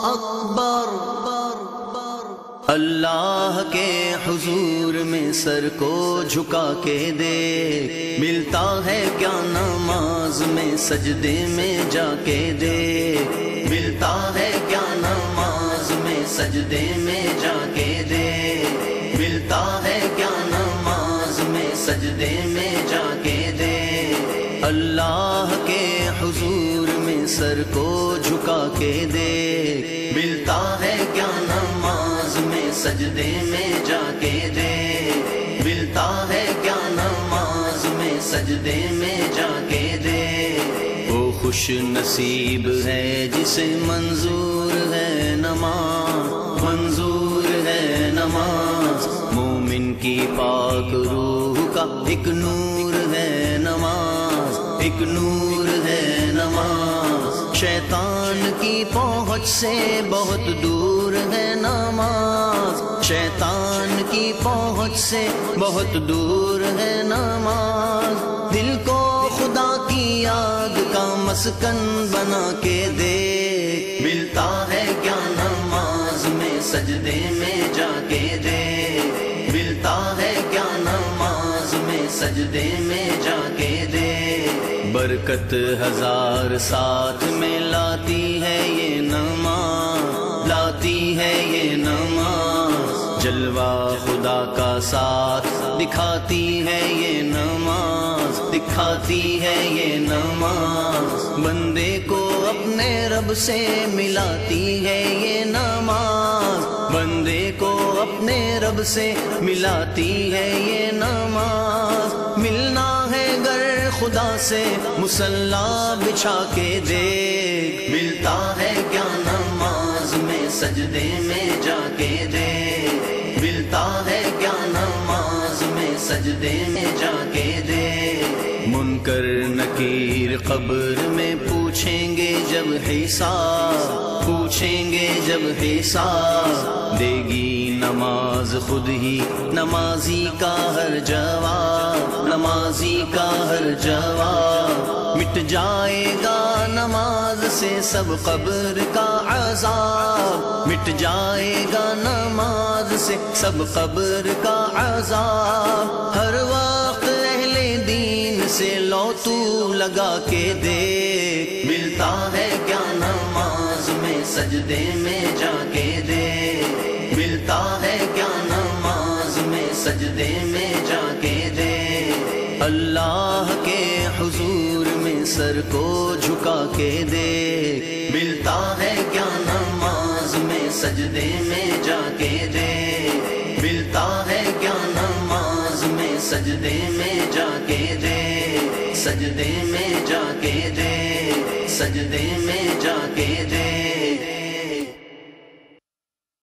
اکبر۔ اللہ کے حضور میں سر کو جھکا کے دیکھ، ملتا ہے کیا نماز میں سجدے میں جا کے دیکھ، ملتا ہے کیا نماز میں سجدے میں جا کے دیکھ، ملتا ہے کیا نماز میں سجدے میں جا کے دیکھ۔ اللہ کے حضور میں سر کو جھکا کے دیکھ، ملتا ہے کیا نماز میں سجدے میں جا کے دیکھ، ملتا ہے کیا نماز میں سجدے میں جا کے دیکھ۔ وہ خوش نصیب ہے جسے منظور ہے نماز، منظور ہے نماز، مومن کی پاک روح کا ایک نور ہے نماز، ایک نور ہے نماز، شیطان کی پہنچ سے بہت دور ہے نماز، شیطان کی پہنچ سے بہت دور ہے نماز، دل کو خدا کی یاد کا مسکن بنا کے دیکھ، ملتا ہے کیا نماز میں سجدے میں جا کے دیکھ، ملتا ہے کیا نماز میں سجدے میں جا کے دیکھ۔ برکت ہزار ساتھ میں لاتی ہے یہ نماز، لاتی ہے یہ نماز، جلوہ خدا کا ساتھ دکھاتی ہے یہ نماز، دکھاتی ہے یہ نماز، بندے کو اپنے رب سے ملاتی ہے یہ نماز، بندے کو اپنے رب سے ملاتی ہے یہ نماز، ملنا ہے گر خدا سے مصلا بچھا کے دیکھ، ملتا ہے کیا نماز میں سجدے میں جا کے دیکھ، ملتا ہے کیا نماز میں سجدے میں جا کے دیکھ۔ منکر نکیر قبر میں پوچھیں گے جب حساب، پوچھیں گے جب حساب، دے گی نماز خود ہی نمازی کا ہر جواب، نمازی کا ہر جواب، مٹ جائے گا نماز سے سب قبر کا عذاب، مٹ جائے گا نماز سے سب قبر کا عذاب، ہر وقت اہل دین سے لو تو لگا کے دیکھ، ملتا ہے کیا نماز میں سجدے میں جا کے دیکھ، ملتا ہے کیا نماز میں سجدے میں جا کے دیکھ۔ اللہ کے حضور میں سر کو جھکا کے دیکھ، ملتا ہے کیا نماز میں سجدے میں جا کے دیکھ، ملتا ہے کیا نماز میں سجدے میں جا کے دیکھ، سجدے میں جا کے دیکھ، سجدے میں جا کے دیکھ۔